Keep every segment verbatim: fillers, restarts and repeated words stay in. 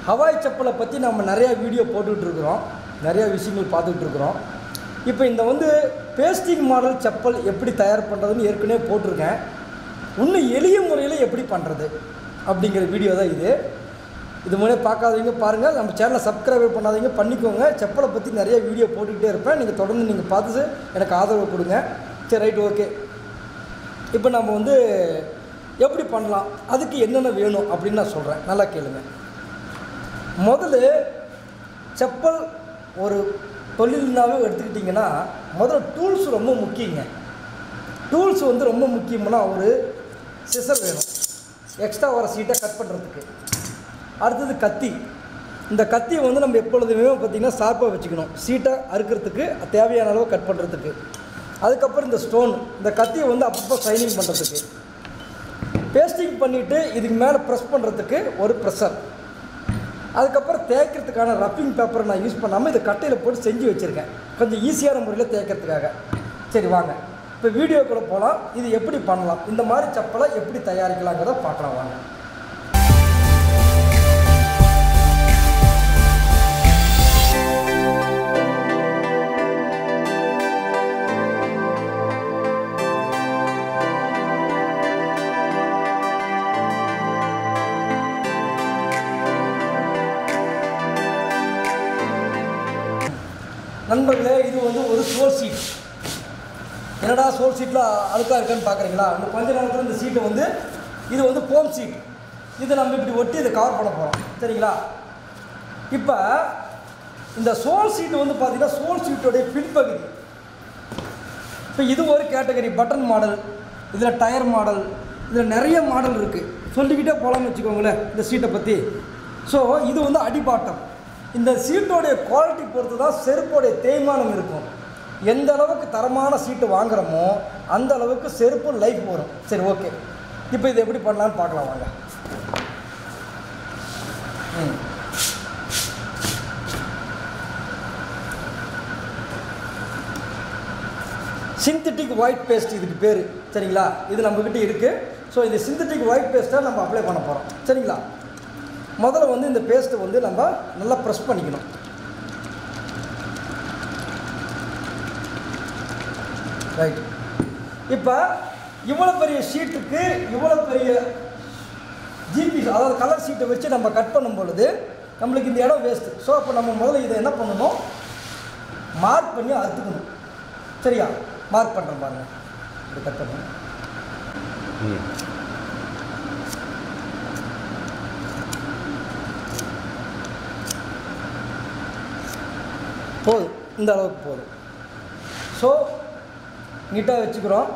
Hawaii செப்பலை பற்றி நம்ம நிறையா வீடியோ போட்டுக்கிட்டுருக்குறோம், நிறையா விஷயங்கள் பார்த்துக்கிட்டுருக்குறோம். இப்போ இந்த வந்து பேஸ்டிங் மாடல் செப்பல் எப்படி தயார் பண்ணுறதுன்னு ஏற்கனவே போட்டிருக்கேன். இன்னும் எளிய முறையில் எப்படி பண்ணுறது அப்படிங்கிற வீடியோ தான் இது. இது முன்னே பார்க்காதவங்க பாருங்கள், நம்ம சேனலை சப்ஸ்கிரைப் பண்ணாதீங்க, பண்ணிக்கோங்க. செப்பலை பற்றி நிறைய வீடியோ போட்டுக்கிட்டே இருப்பேன், நீங்கள் தொடர்ந்து நீங்கள் பார்த்து எனக்கு ஆதரவு கொடுங்க. சரி, ரைட், ஓகே. இப்போ நம்ம வந்து எப்படி பண்ணலாம், அதுக்கு என்னென்ன வேணும் அப்படின்னு நான் சொல்கிறேன், நல்லா கேளுங்க. முதல்ல செப்பல் ஒரு தொழில்னாவே எடுத்துக்கிட்டிங்கன்னா முதல்ல டூல்ஸ் ரொம்ப முக்கியங்க. டூல்ஸ் வந்து ரொம்ப முக்கியம்னா ஒரு சிசர் வேணும், எக்ஸ்ட்ரா வர சீட்டை கட் பண்ணுறதுக்கு. அடுத்தது கத்தி. இந்த கத்தியை வந்து நம்ம எப்பொழுதுமே பார்த்திங்கன்னா ஷார்ப்பாக வச்சுக்கணும், சீட்டை அறுக்கிறதுக்கு தேவையான அளவு கட் பண்ணுறதுக்கு. அதுக்கப்புறம் இந்த ஸ்டோன், இந்த கத்தியை வந்து அப்பப்போ ஷைனிங் பண்ணுறதுக்கு. பேஸ்டிங் பண்ணிவிட்டு இதுக்கு மேலே ப்ரெஸ் பண்ணுறதுக்கு ஒரு ப்ரெஷர். அதுக்கப்புறம் தேய்க்கிறதுக்கான ரப்பிங் பேப்பரை நான் யூஸ் பண்ணாமல் இதை கட்டையில் போட்டு செஞ்சு வச்சுருக்கேன், கொஞ்சம் ஈஸியான முறையில் தேய்க்கிறதுக்காக. சரி வாங்க, இப்போ வீடியோக்குள்ளே போகலாம். இது எப்படி பண்ணலாம், இந்த மாதிரி செப்பலை எப்படி தயாரிக்கலாங்கிறத பார்க்கலாம் வாங்க. நண்பர்களே, இது வந்து ஒரு சோல் சீட். என்னடா சோல் சீட்டில் அழுக்காக இருக்கான்னு பார்க்குறீங்களா? இந்த கொஞ்ச நேரத்தில் இந்த சீட்டை வந்து இது வந்து ஃபோம் சீட், இதை நம்ம இப்படி ஒட்டி இதை கவர் பண்ண போகிறோம், சரிங்களா? இப்போ இந்த சோல் சீட்டு வந்து பார்த்திங்கன்னா சோல் சீட்டோடைய பின்பகுதி. இப்போ இது ஒரு கேட்டகரி, பட்டன் மாடல், இதில் டயர் மாடல், இதில் நிறைய மாடல் இருக்குது, சொல்லிக்கிட்டே போகலான்னு வச்சுக்கோங்களேன் இந்த சீட்டை பற்றி. ஸோ இது வந்து அடிபாட்டம். இந்த சீட்டோடைய குவாலிட்டி பொறுத்து தான் செருப்போடைய தேய்மானம் இருக்கும். எந்த அளவுக்கு தரமான சீட்டு வாங்குகிறோமோ அந்த அளவுக்கு செருப்பு லைஃப் வரும். சரி, ஓகே. இப்போ இது எப்படி பண்ணலான்னு பார்க்கலாம் வாங்க. ம் சிந்தட்டிக் ஒயிட் பேஸ்ட் இதுக்கு பேர், சரிங்களா? இது நம்மக்கிட்ட இருக்குது. ஸோ இந்த சிந்தட்டிக் ஒயிட் பேஸ்ட்டை நம்ம அப்ளை பண்ண போகிறோம், சரிங்களா? முதல்ல வந்து இந்த பேஸ்ட்டை வந்து நம்ம நல்லா ப்ரெஸ் பண்ணிக்கணும். ரைட். இப்போ இவ்வளோ பெரிய ஷீட்டுக்கு இவ்வளோ பெரிய ஜிபி, அதாவது கலர் ஷீட்டை வச்சு நம்ம கட் பண்ணும் பொழுது நம்மளுக்கு இந்த இடம் வேஸ்ட்டு. ஸோ அப்போ நம்ம முதல்ல இதை என்ன பண்ணணும், மார்க் பண்ணி அறுத்துக்கணும், சரியா? மார்க் பண்ணுறோம் பாருங்கள், இப்படி கட் பண்ணணும். போதும், இந்த அளவுக்கு போதும். ஸோ நீட்டாக வச்சுக்கிறோம்,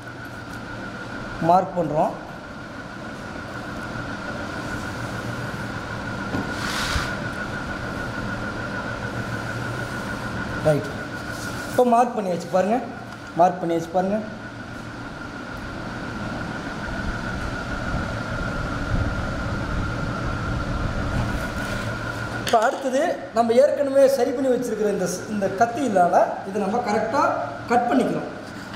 மார்க் பண்ணுறோம். ரைட். இப்போ மார்க் பண்ணி வச்சு பாருங்கள், மார்க் பண்ணி வச்சு பாருங்கள். இப்போ அடுத்தது நம்ம ஏற்கனவே சரி பண்ணி வச்சுருக்கிற இந்த இந்த கத்தியினால் இதை நம்ம கரெக்டாக கட் பண்ணிக்கிறோம்.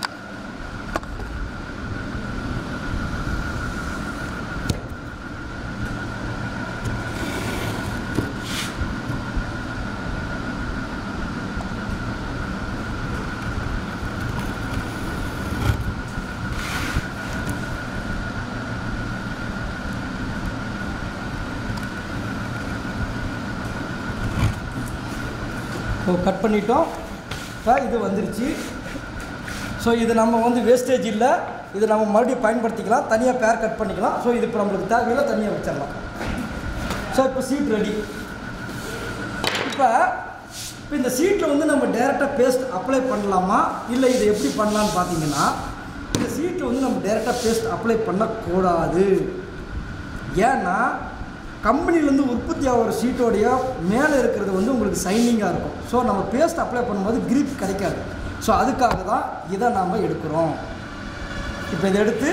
ஸோ கட் பண்ணிட்டோம். இப்போ இது வந்துருச்சு. ஸோ இது நம்ம வந்து வேஸ்டேஜ் இல்லை, இது நம்ம மறுபடியும் பயன்படுத்திக்கலாம், தனியாக பேர் கட் பண்ணிக்கலாம். ஸோ இது இப்போ நம்மளுக்கு தேவையில்லை, தனியாக வச்சிடலாம். ஸோ இப்போ சீட் ரெடி. இப்போ இப்போ இந்த சீட்டில் வந்து நம்ம டேரெக்டாக பேஸ்ட் அப்ளை பண்ணலாமா, இல்லை இதை எப்படி பண்ணலான்னு பார்த்தீங்கன்னா, இந்த சீட்டில் வந்து நம்ம டேரெக்டாக பேஸ்ட் அப்ளை பண்ணக்கூடாது. ஏன்னா கம்பெனிலேருந்து உற்பத்தி ஆகிற சீட்டோடைய மேலே இருக்கிறது வந்து உங்களுக்கு சைனிங்காக இருக்கும். ஸோ நம்ம பேஸ்ட் அப்ளை பண்ணும்போது கிரிப் கிடைக்காது. ஸோ அதுக்காக தான் இதை நாம் எடுக்கிறோம். இப்போ இதை எடுத்து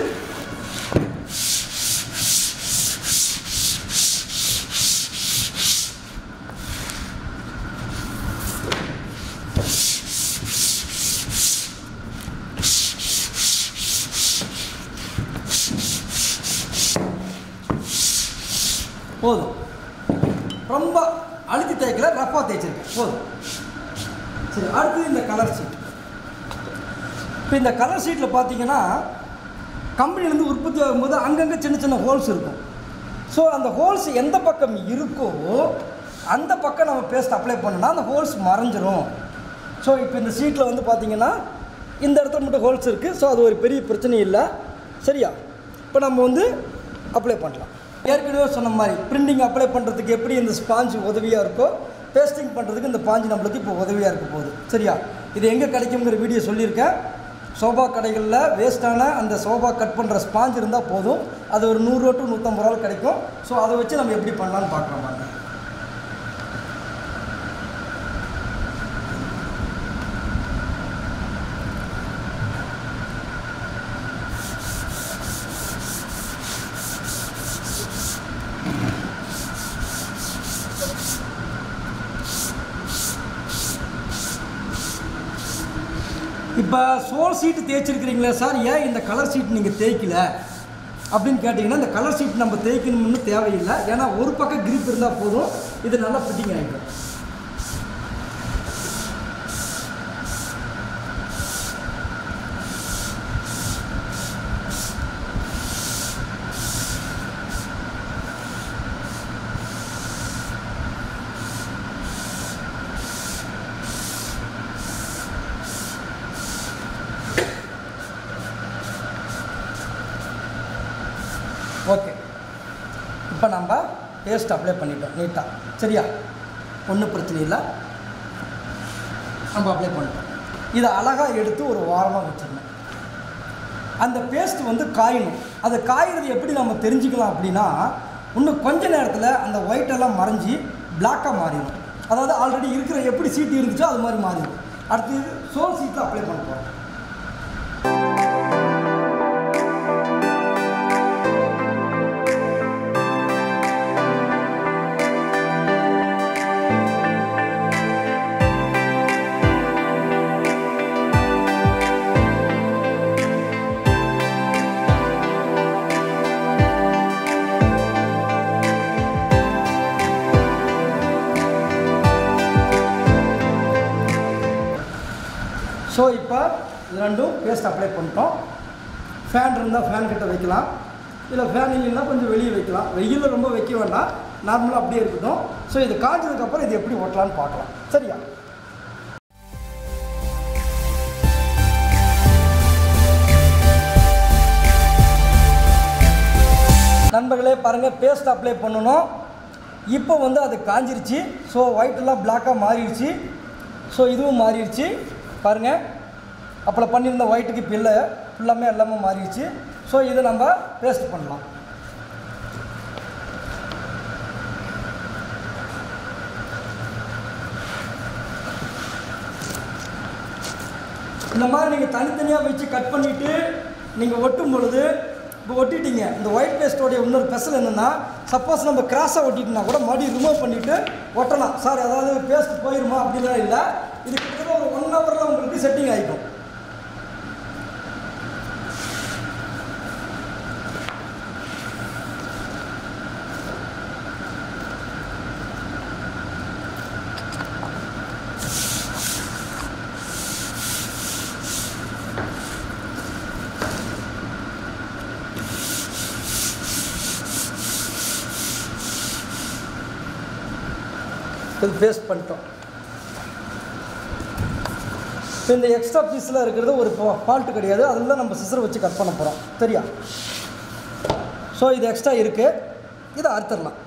போதும். தேய்க்கல, ரஃபாக தேய்ச்சிருக்கேன் போதும். சரி, அடுத்தது இந்த கலர் ஷீட். இப்போ இந்த கலர் ஷீட்டில் பார்த்தீங்கன்னா கம்பெனிலேருந்து உற்பத்தி ஆகும்போது அங்கங்கே சின்ன சின்ன ஹோல்ஸ் இருக்கும். ஸோ அந்த ஹோல்ஸ் எந்த பக்கம் இருக்கோ அந்த பக்கம் நம்ம பேஸ்ட் அப்ளை பண்ணோன்னா அந்த ஹோல்ஸ் மறைஞ்சிரும். ஸோ இப்போ இந்த ஷீட்டில் வந்து பார்த்திங்கன்னா இந்த இடத்துல மட்டும் ஹோல்ஸ் இருக்குது. ஸோ அது ஒரு பெரிய பிரச்சனை இல்லை. சரியா? இப்போ நம்ம வந்து அப்ளை பண்ணலாம். ஏற்கனவே சொன்ன மாதிரி பிரிண்டிங் அப்ளை பண்ணுறதுக்கு எப்படி இந்த ஸ்பாஞ்சு உதவியாக இருக்கோ, பேஸ்டிங் பண்ணுறதுக்கு இந்த பாஞ்சு நம்மளுக்கு இப்போ உதவியாக இருக்க போகுது. சரியா? இது எங்கே கிடைக்குங்கிற வீடியோ சொல்லியிருக்கேன். சோபா கடைகளில் வேஸ்ட்டான அந்த சோபா கட் பண்ணுற ஸ்பாஞ்ச் இருந்தால் போதும். அது ஒரு நூறுரூவா டு நூற்றம்பது ரூபா கிடைக்கும். ஸோ அதை வச்சு நம்ம எப்படி பண்ணலான்னு பார்க்கலாம் பாருங்க. இப்போ சோல் சீட்டு தேய்ச்சிருக்கிறீங்களே சார், ஏன் இந்த கலர் சீட் நீங்கள் தேய்க்கல அப்படின்னு கேட்டிங்கன்னா, இந்த கலர் சீட் நம்ம தேய்க்கணும்னு தேவையில்லை. ஏன்னா ஒரு பக்கம் கிரிப் இருந்தால் போதும், இது நல்லா ஃபிட்டிங் ஆகிடும். ஓகே, இப்போ நம்ம பேஸ்ட் அப்ளை பண்ணிட்டோம் நீட்டாக. சரியா? ஒன்றும் பிரச்சனை இல்லை, நம்ம அப்ளை பண்ணிட்டோம். இதை அழகாக எடுத்து ஒரு வாரமாக வச்சிடணும். அந்த பேஸ்ட் வந்து காயணும். அது காய்கிறது எப்படி நம்ம தெரிஞ்சுக்கலாம் அப்படின்னா, இன்னும் கொஞ்ச நேரத்தில் அந்த ஒயிட்டெல்லாம் மறைஞ்சி பிளாக்காக மாறிடும். அதாவது ஆல்ரெடி இருக்கிற எப்படி சீட்டு இருந்துச்சோ அது மாதிரி மாறிடும். அடுத்து சோல் சீட்டில் அப்ளை பண்ண போகிறோம். ஸோ இப்போ இது ரெண்டும் பேஸ்ட் அப்ளை பண்ணிட்டோம். ஃபேன் இருந்தால் ஃபேன் கிட்ட வைக்கலாம், இல்லை ஃபேன் இல்லைன்னா கொஞ்சம் வெளியே வைக்கலாம். வெயிலில் ரொம்ப வைக்க வேண்டாம், நார்மலாக அப்படியே இருக்கட்டும். ஸோ இது காய்ச்சதுக்கப்புறம் இது எப்படி ஓட்டலான்னு பார்க்கலாம். சரியா? நண்பர்களே பாருங்கள், பேஸ்ட் அப்ளை பண்ணணும். இப்போ வந்து அது காஞ்சிருச்சு. ஸோ ஒயிட்டெல்லாம் பிளாக்காக மாறிடுச்சு. ஸோ இதுவும் மாறிடுச்சு பாருங்கள். அப்போ பண்ணியிருந்த ஒயிட்டுக்கு இப்போ இல்லை, ஃபுல்லாமே எல்லாமே மாறிடுச்சு. ஸோ இதை நம்ம பேஸ்ட் பண்ணலாம். இந்த மாதிரி நீங்கள் தனித்தனியாக வச்சு கட் பண்ணிவிட்டு நீங்கள் ஒட்டும் பொழுது, இப்போ ஒட்டிட்டீங்க, இந்த ஒயிட் பேஸ்ட்டோடைய இன்னொரு ஸ்பெஷல் என்னென்னா, சப்போஸ் நம்ம கிராஸாக ஒட்டிட்டோம்னா கூட மறுபடியும் ரிமூவ் பண்ணிவிட்டு ஒட்டலாம். சார் அதாவது பேஸ்ட் போயிடுமா அப்படின்லாம் இல்லை. இது கிட்டத்தட்ட ஒரு ஒன் ஹவரில் உங்களுக்கு செட்டிங் ஆகிக்கும். இது பேஸ்ட் பண்ணிட்டோம். இப்போ இந்த எக்ஸ்ட்ரா பீஸில் இருக்கிறது ஒரு ஃபால்ட்டு கிடையாது, அதில் நம்ம சிசரை வச்சு கட் பண்ண போகிறோம். சரியா? ஸோ இது எக்ஸ்ட்ரா இருக்குது, இதை அறுத்துடலாம்.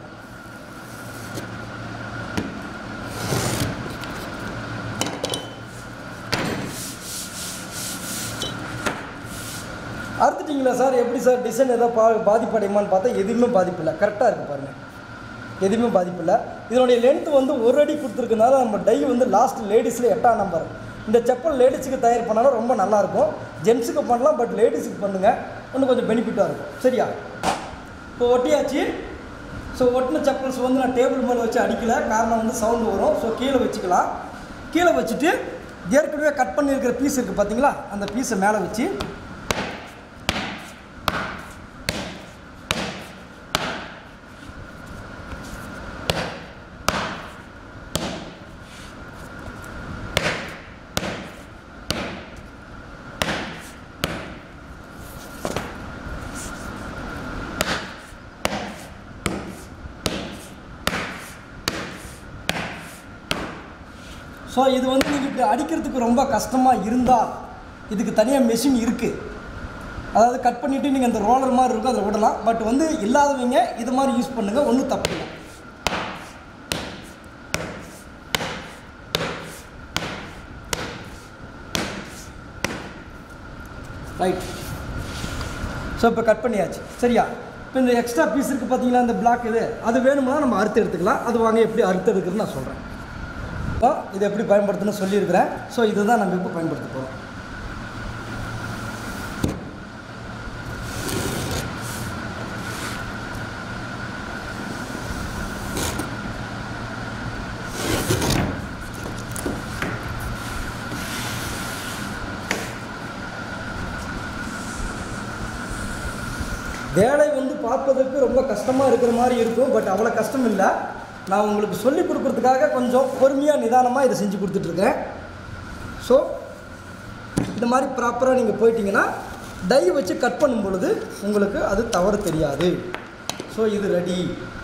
அறுத்துட்டிங்களா சார், எப்படி சார் டிசைன் ஏதோ பா பாதிப்படையுமான்னு பார்த்தா எதுவுமே பாதிப்பு இல்லை, கரெக்டாக இருக்குது பாருங்கள், எதுவுமே பாதிப்பு இல்லை. இதனுடைய லென்த்து வந்து ஒரு அடி கொடுத்துருக்கனால நம்ம டை வந்து லாஸ்ட் லேடிஸில் எட்டாம் நம்பர். இந்த செப்பல் லேடிஸுக்கு தயார் பண்ணாலும் ரொம்ப நல்லாயிருக்கும். ஜென்ஸுக்கு பண்ணலாம், பட் லேடிஸுக்கு பண்ணுங்கள், இன்னும் கொஞ்சம் பெனிஃபிட்டாக இருக்கும். சரியா? இப்போ ஒட்டியாச்சு. ஸோ ஒட்டின செப்பல்ஸ் வந்து நான் டேபிள் மேலே வச்சு அடிக்கலை, காரணம் வந்து சவுண்டு வரும். ஸோ கீழே வச்சுக்கலாம். கீழே வச்சுட்டு ஏற்கனவே கட் பண்ணியிருக்கிற பீஸ் இருக்குது பார்த்தீங்களா, அந்த பீஸை மேலே வச்சு ஸோ இது வந்து நீங்கள் இப்படி அடிக்கிறதுக்கு ரொம்ப கஷ்டமாக இருந்தால் இதுக்கு தனியாக மெஷின் இருக்குது. அதாவது கட் பண்ணிவிட்டு நீங்கள் அந்த ரோலர் மாதிரி இருக்கும் அதில் விடலாம். பட் வந்து இல்லாதவங்க இது மாதிரி யூஸ் பண்ணுங்கள், ஒன்றும் தப்பு இல்லை. ரைட். ஸோ இப்போ கட் பண்ணியாச்சு சரியா. இப்போ இந்த எக்ஸ்ட்ரா பீஸ் இருக்குது பார்த்தீங்களா, இந்த பிளாக் இது அது வேணும்னா நம்ம அறுத்து எடுத்துக்கலாம். அது வாங்க எப்படி அறுத்து எடுக்கிறதுன்னு நான் சொல்கிறேன். இப்போ இதை எப்படி பயன்படுத்தணும்னு சொல்லியிருக்கிறேன். ஸோ இதுதான் நம்ம இப்போ பயன்படுத்த போகிறோம். வேலை வந்து பார்ப்பதற்கு ரொம்ப கஷ்டமாக இருக்கிற மாதிரி இருக்கும். பட் அவ்வளோ கஷ்டம் இல்லை. நான் உங்களுக்கு சொல்லிக் கொடுக்குறதுக்காக கொஞ்சம் பொறுமையாக நிதானமாக இதை செஞ்சு கொடுத்துட்ருக்கேன். ஸோ இந்த மாதிரி ப்ராப்பராக நீங்கள் போயிட்டீங்கன்னா டை வச்சு கட் பண்ணும் பொழுது உங்களுக்கு அது தவறு தெரியாது. ஸோ இது ரெடி.